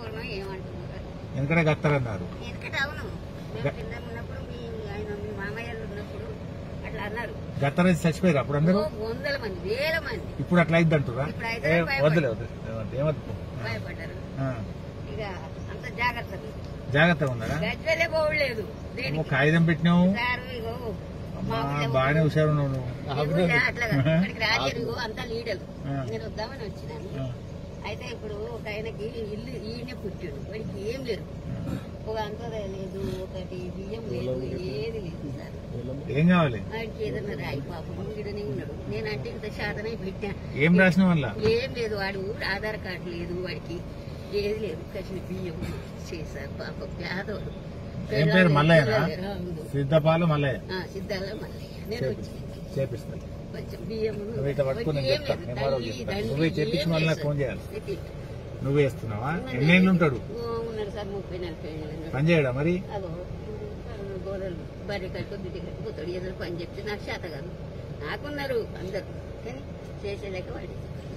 పూర్వం ఏమంటున్నారు ఎందుకంటే గత్తరన్నారు. ఎందుకంటే అవును మేము కింద ఉన్నప్పుడు మీ మామయ్యలు ఉన్నప్పుడు అట్లా అన్నారు. గత్తర చచ్చిపోయారు అప్పుడు అందరూ, వందల మంది, వేల మంది. ఇప్పుడు అట్లా అయింది అంటురా? వద్దులే ఏమద్దు, భయపడ్డారు. ఇక అంత జాగ్రత్తగా ఉన్నారా? గజ్జలే పోవలేదు. కాగితం పెట్టినావు, ఇగో బాగానే హుషారు ఉన్నావు నువ్వు. అట్లా ఇక్కడికి రాలేదు, అంతా లీడరు. నేను వద్దామని వచ్చినాను. అయితే ఇప్పుడు ఒక ఆయనకి ఇల్లు ఈయనే పుట్టాడు, వాడికి ఏం లేదు, ఒక అంతోదయ లేదు, ఒకటి బియ్యం లేదు, ఏది లేదు సార్. ఏం కావాలి వాడికి ఏదన్నా రాయి పాపం ఈడనే ఉన్నాడు. నేనంటే ఇంత శాతనై పెట్టా. ఏం రాసిన వల్ల ఏం లేదు, వాడు ఆధార్ కార్డు లేదు, వాడికి ఏది లేదు, కసిన బియ్యం చేశారు పాపం పేదవాడు. ఏం పేరు? మల్లయ్య, సిద్ధపాలు మల్లయ్య. సిద్ధాల మల్లయ్య. నేను వచ్చి చేపిస్తాను, కొంచెం బియ్యం నువ్వే చెప్పించి మళ్ళీ ఫోన్ చేయాలి. నువ్వే వేస్తున్నావా? ఎన్నేళ్ళు ఉంటాడు? ఉన్నాడు సార్, 30-40 ఏళ్ళు. పని చేయడా మరి? అదో గోడలు బర్రె కట్టుకో బిడ్డ కట్టుకోతాడు, ఏదో పని చెప్తే నాకు చేత కాదు. నాకున్నారు అందరు, కానీ చేసేలేక వాడి